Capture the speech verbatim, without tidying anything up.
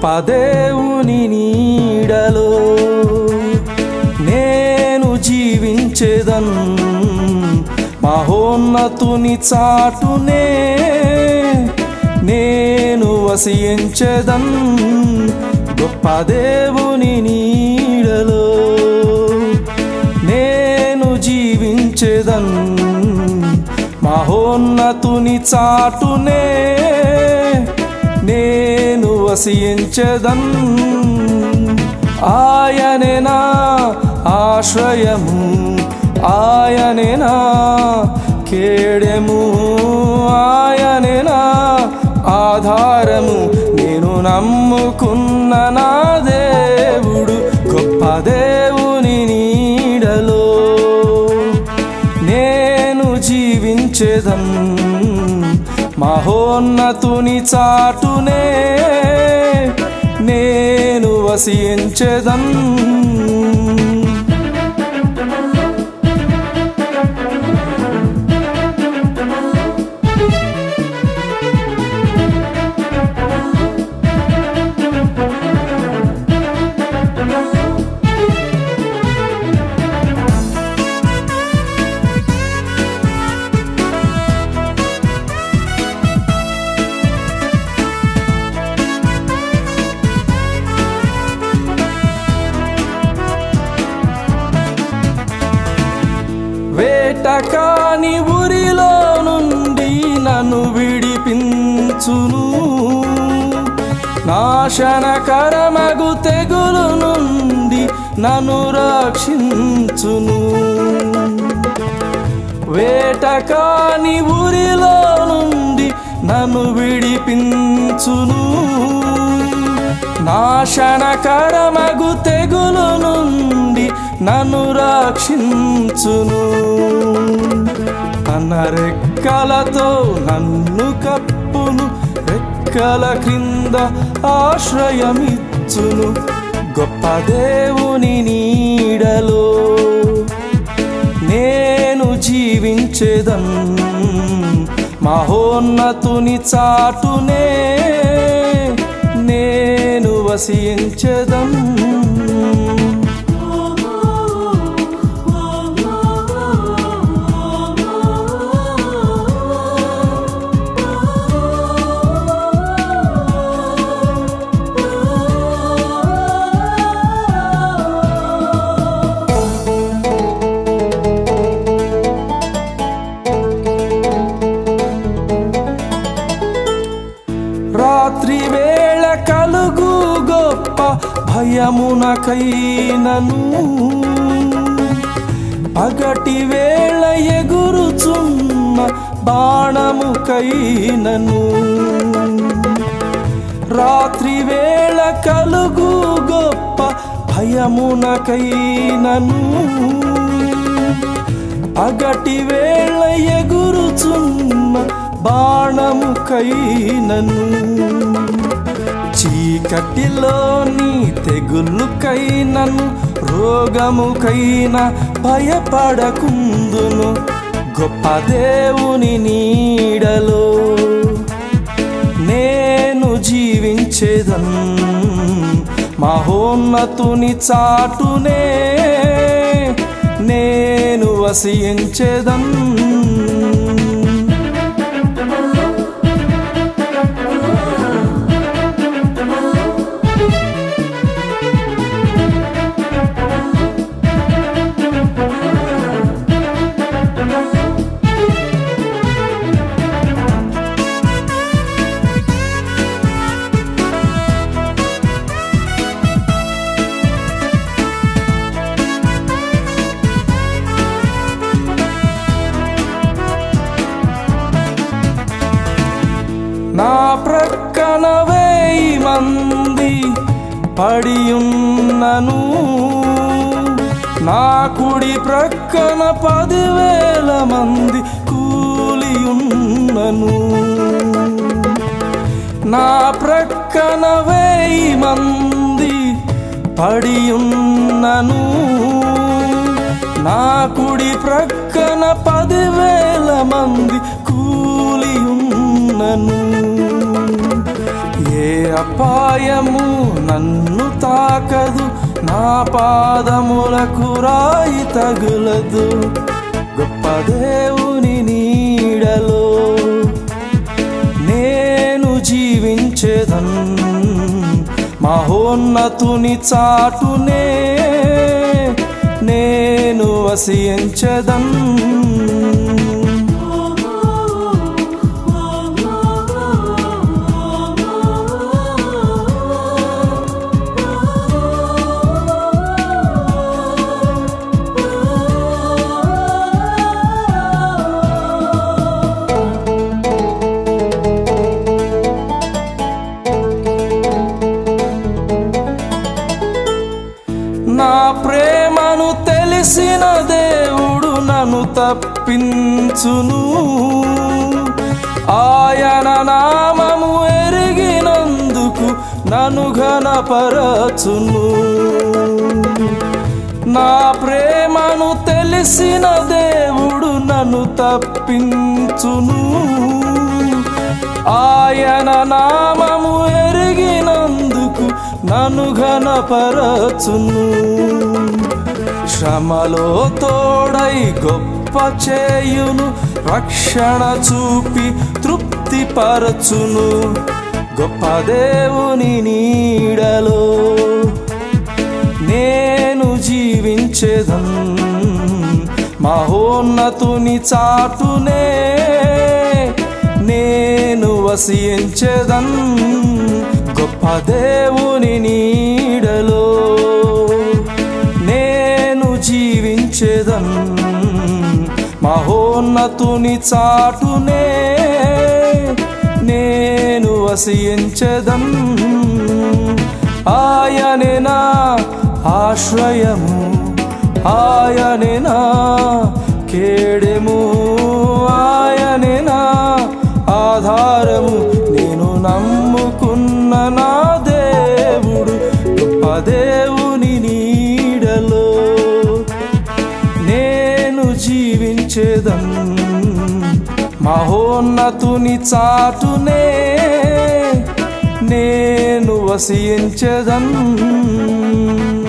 దేవుని నీడలో నేను జీవించేదన్, మహోన్నతుని చాటునే నేను వసించేదన్. గొప్ప దేవుని నీడలో నేను జీవించేదన్, మహోన్నతుని చాటునే నేను వసించేదన్. ఆయనే నా ఆశ్రయము, ఆయనే నా కేడెము, ఆయనే నా ఆధారము, నేను నమ్ముకున్న నా దేవుడు. గొప్ప దేవుని నీడలో నేను జీవించేదన్, మహోన్నతుని చాటునే నేను వసించేదన్. వేటకాని ఊరిలో నుండి నన్ను విడిపించును, నాశనకరమగు తెగులు నుండి నన్ను రక్షించును. వేటకాని ఊరిలో నుండి నన్ను విడిపించును, నాశనకరమగు తెగులు నుండి నన్ను రక్షించును. తన రెక్కలతో నన్ను కప్పును, రెక్కల క్రింద ఆశ్రయమిచ్చును. గొప్ప దేవుని నీడలో నేను జీవించేదన్, మహోన్నతుని చాటునే నేను వసించేదన్. రాత్రి వేళ కలుగు గొప్ప భయమునకైనను, పగటి వేళ ఎగురుచున్న బాణముకైనను. రాత్రి వేళ కలుగు గొప్ప భయమునకైనను, పగటి వేళ ఎగురుచున్న బాణముకైనను. చీకటిలోని తెగులుకైనను, రోగముకైన భయపడకుందును. గొప్ప దేవుని నీడలో నేను జీవించేదన్, మహోన్నతుని చాటునే నేను వసించేదన్. నా ప్రక్కన వేయి మంది పడియున్నను, నా కుడి ప్రక్కన పదివేల మంది కూలియున్నను. నా ప్రక్కన వేయి మంది పడియున్నను, నా కుడి ప్రక్కన పదివేల మంది కూలియున్నను. ఏ అపాయము నన్ను తాకదు, నా పాదములకు రాయి తగులదు. గొప్ప దేవుని నీడలో నేను జీవించేదన్, మహోన్నతుని చాటునే నేను వసించెదన్. నా ప్రేమను తెలిసిన దేవుడు నన్ను తప్పించును, ఆయన నామము ఎరిగినందుకు నన్ను ఘనపరచును. నా ప్రేమను తెలిసిన దేవుడు నన్ను తప్పించును, ఆయన నామము ఎరిగినందుకు నన్ను ఘనపరచును. శ్రమలో తోడై గొప్ప చేయును, రక్షణ చూపి తృప్తిపరచును. గొప్ప దేవుని నీడలో నేను జీవించేదన్, మహోన్నతుని చాటునే నేను వసించెదన్. గొప్ప దేవుని నీడలో నేను జీవించెదన్, మహోన్నతుని చాటునే నేను వసించెదన్. ఆయనే నా ఆశ్రయము, ఆయనే నా కేడెము, ఆయనే నా ఆధారము, నేను నమ్ముకున్న నా దేవుడు. గొప్ప దేవుని నీడలో నేను జీవించేదన్, మహోన్నతుని చాటునే నేను వసించెదన్.